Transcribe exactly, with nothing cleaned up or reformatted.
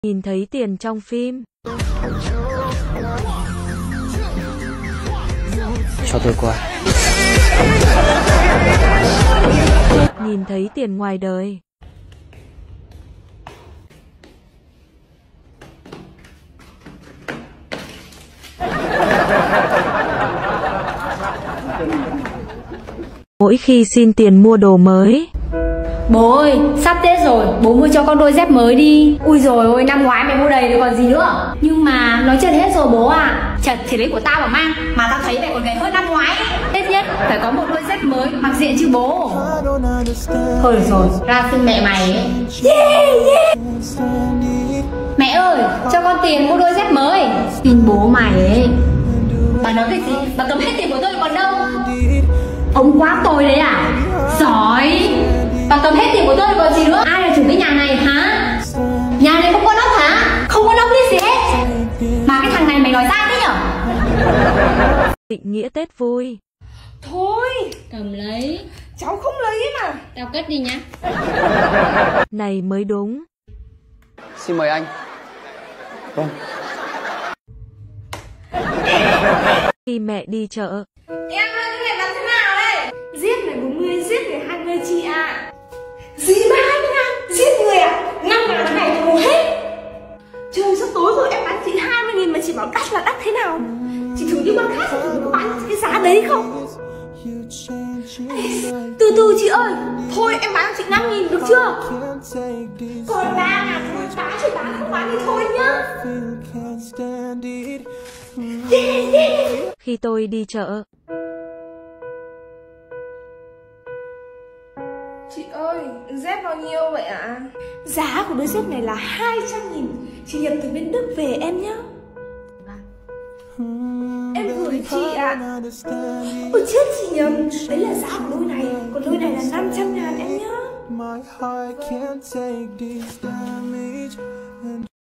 Nhìn thấy tiền trong phim. Cho tôi qua. Nhìn thấy tiền ngoài đời. Mỗi khi xin tiền mua đồ mới. Bố ơi, sắp Tết rồi, bố mua cho con đôi dép mới đi. Ui rồi ôi, năm ngoái mày mua đầy rồi còn gì nữa. Nhưng mà nó chật hết rồi bố à. Chật thì lấy của tao mà mang. Mà tao thấy mày còn gầy hơn năm ngoái. Tết nhất phải có một đôi dép mới mặc diện chứ bố. Thôi được rồi, ra xin mẹ mày ấy. Yeah, yeah. Mẹ ơi, cho con tiền mua đôi dép mới. Xin bố mày ấy. Bà nói cái gì? Bà cầm hết tiền của tôi còn đâu. Ông quá tôi đấy à? Giỏi. Bà cầm hết tiền của tôi còn gì nữa. Ai là chủ cái nhà này hả? Nhà này không có nóc hả? Không có nóc đi gì hết. Mà cái thằng này mày nói ra thế nhở? Định nghĩa Tết vui. Thôi Cầm lấy. cháu không lấy mà. Tao cất đi nhá. Này mới đúng. Xin mời anh. Vâng. Khi mẹ đi chợ. Em ơi, cái này làm thế nào đây? Giết người bốn mươi, giết người hai mươi chị ạ. À. Gì mà hai mươi ngàn? Giết người à? Năm ngàn cái này thì mua hết. Trời sắp tối rồi, em bán chị hai mươi nghìn mà chị bảo đắt là đắt thế nào? Chị thử đi quán khác thì thử có bán cái giá đấy không? Ê, từ từ chị ơi. Thôi em bán chị năm nghìn được chưa? Còn ba ngàn thôi, bán chị bán không bán thì thôi nhá. Yeah, yeah. Khi tôi đi chợ. Chị ơi, dép bao nhiêu vậy ạ? À? Giá của đôi dép này là hai trăm nghìn. Chị nhập từ bên Đức về em nhá. Em gửi chị ạ. À. Ôi chết chị nhầm. Đấy là giá của đôi này. Còn đôi này là năm trăm ngàn em nhá.